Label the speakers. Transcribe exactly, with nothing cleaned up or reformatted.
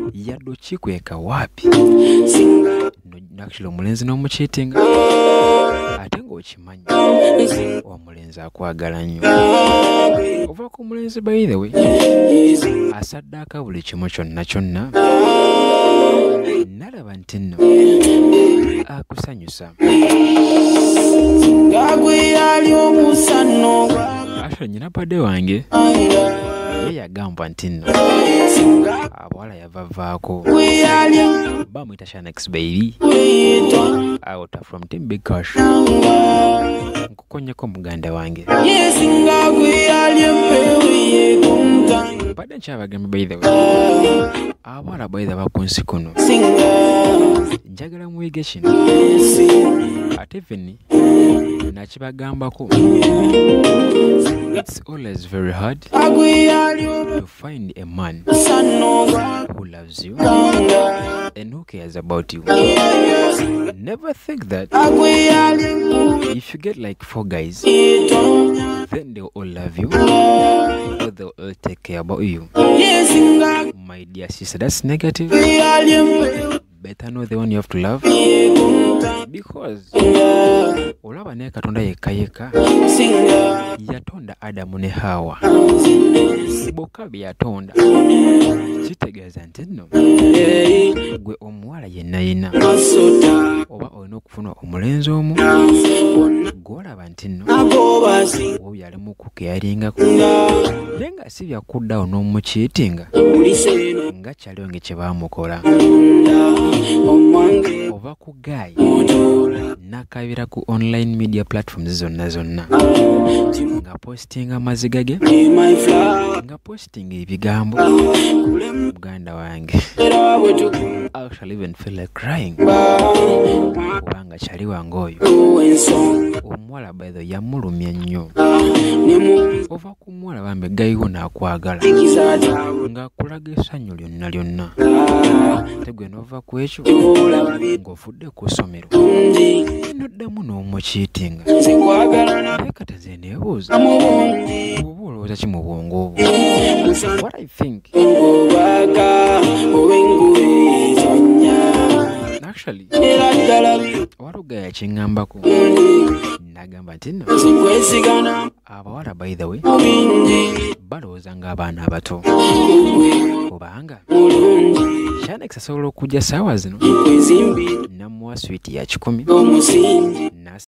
Speaker 1: yaddo kikweka wapi actually omulenzi n'omucheatinga ate ng'okimanyi omulenzi akwagala nnyo ova ku mulenzi by the way asaddaaka buli kimu kyonna kyonna nalaba nti nno akusanyusa actually nyina badde wange ye yagamba nti nno abawala yavavaako bamuyita Shanex baby out from Team Big Cash nkukonyeko muganda wange badde nkyabagamba by the way abawala by the way bakunsi kuno njagala muyige kino ate fenni nakibagambako it's always very hard to find a man who loves you and who cares about you. Never think that if you get like four guys, then they'll all love you or they'll all take care about you. My dear sister, that's negative. Better know the one you have to love, because olaba ne Katonda yekka yekka yatonda Adamu ne Hawa bokka bye yatonda kitegeeza nti nno gwe omuwala yenna yenna oba olina okufuna omulenzi omu gw'olaba nti nno oyo ali mu kukeyaringako naye nga si byakuddawo n'omukiitinga nga kyalionge kye baamukola ova ku guy nakabira ku online media platforms zonna zonna nga posting amaziga ge nga posting ebigambo muganda wange I actually even feel like crying kubanga kyali wange oyo omuwala by the yamulumya nnyo ova ku muwala bambe gayiwo n'akwagala ng'akulaga essanyu lyonna lyonna tegwe n'ova ku ekyo ng'ofudde ku ssomero noddamu n'omukiitinga naye kati nze neebuuza oba olowooza ki mu bwongo obwo what I think actually waluga yakiŋŋambako nagamba nti nno abawala by the way balowooza ng'abaana abato kubanga Shanex asobola okujja saawa zino namuwa switi ya kikumi